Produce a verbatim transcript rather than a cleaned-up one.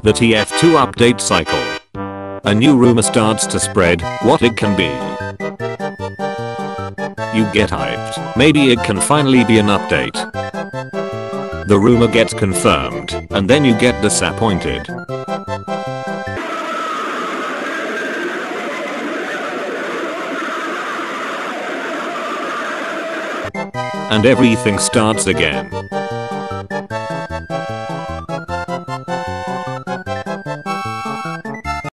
The T F two update cycle. A new rumor starts to spread, what it can be. You get hyped, maybe it can finally be an update. The rumor gets confirmed, and then you get disappointed. And everything starts again.